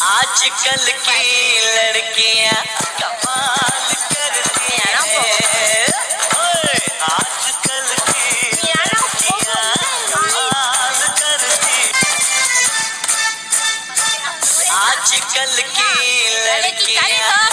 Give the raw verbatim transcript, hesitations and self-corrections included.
आजकल की लड़कियां कमाल करती हैं। ओए आजकल की लड़कियां कमाल करती। आजकल की लड़कियां